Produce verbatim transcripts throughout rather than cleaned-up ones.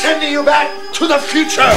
sending you back to the future!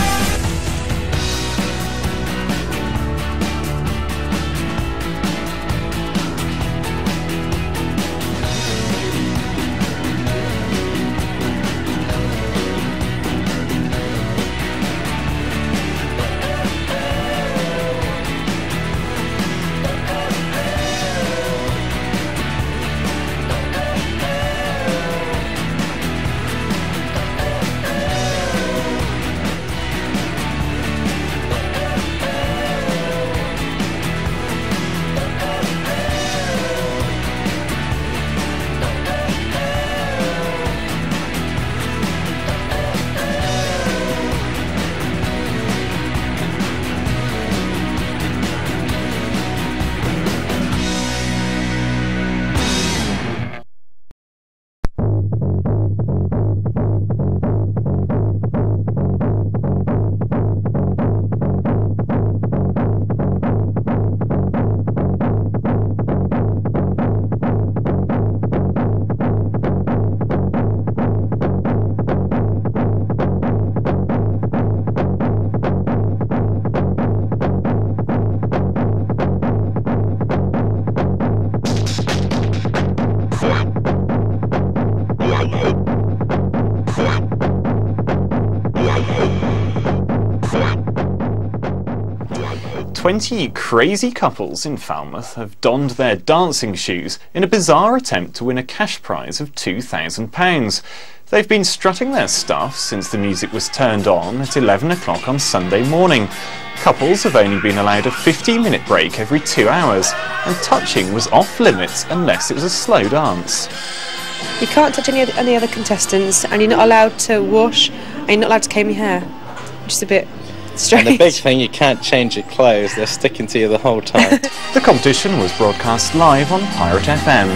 Twenty crazy couples in Falmouth have donned their dancing shoes in a bizarre attempt to win a cash prize of two thousand pounds. They've been strutting their stuff since the music was turned on at eleven o'clock on Sunday morning. Couples have only been allowed a fifteen minute break every two hours, and touching was off limits unless it was a slow dance. You can't touch any, any other contestants, and you're not allowed to wash, and you're not allowed to comb your hair, which is a bit strange. And the big thing, you can't change your clothes, they're sticking to you the whole time. The competition was broadcast live on Pirate F M.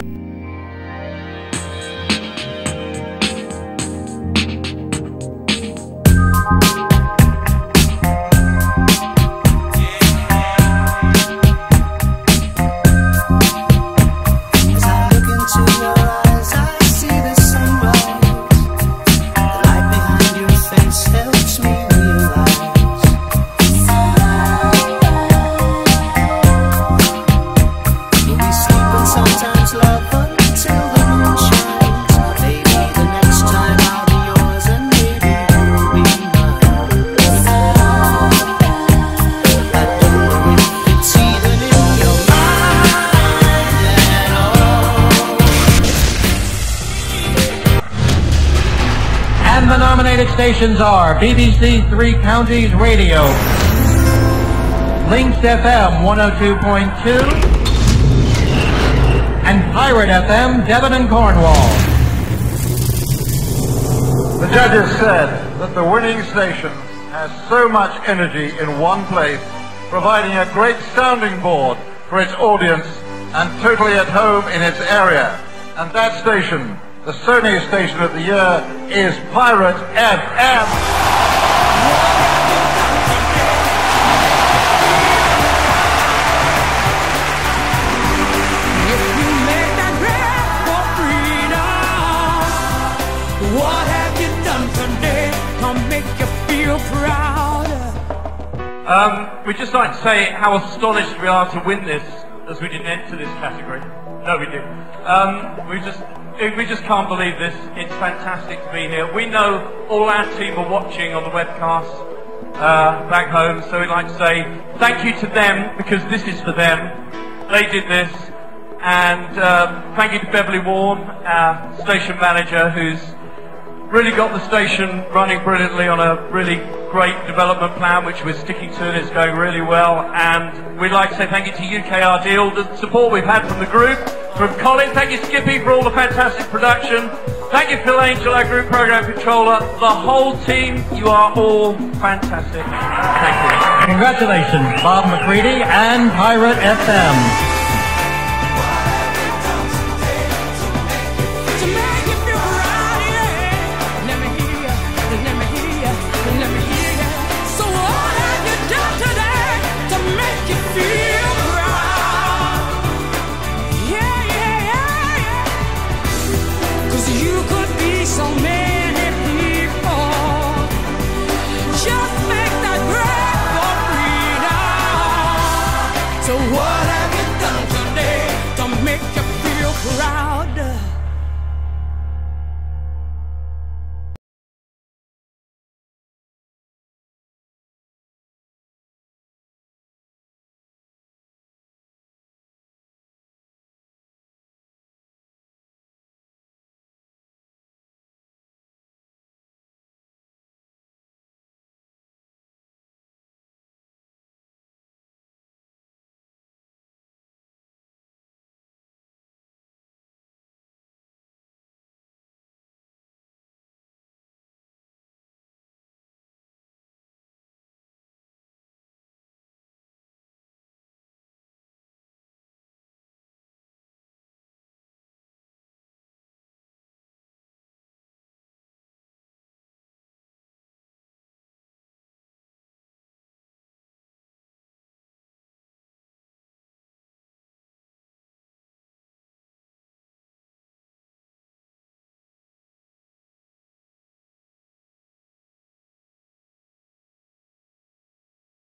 The nominated stations are B B C Three Counties Radio, Lynx F M one oh two point two, and Pirate F M Devon and Cornwall. The judges said that the winning station has so much energy in one place, providing a great sounding board for its audience and totally at home in its area. And that station, the Sony Station of the Year, is Pirate F M. If you make that grab for freedom, what have you done today to make you feel proud? Um, we'd just like to say how astonished we are to win this, as we didn't enter this category. No, we did. Um, we just... We just can't believe this. It's fantastic to be here. We know all our team are watching on the webcast uh, back home, so we'd like to say thank you to them, because this is for them. They did this. And um, thank you to Beverly Warren, our station manager, who's really got the station running brilliantly on a really great development plan, which we're sticking to, and it's going really well. And we'd like to say thank you to U K R D, all the support we've had from the group. From Colin, thank you Skippy for all the fantastic production. Thank you Phil Angel, our group program controller. The whole team, you are all fantastic. Thank you. Congratulations, Bob McCready and Pirate F M.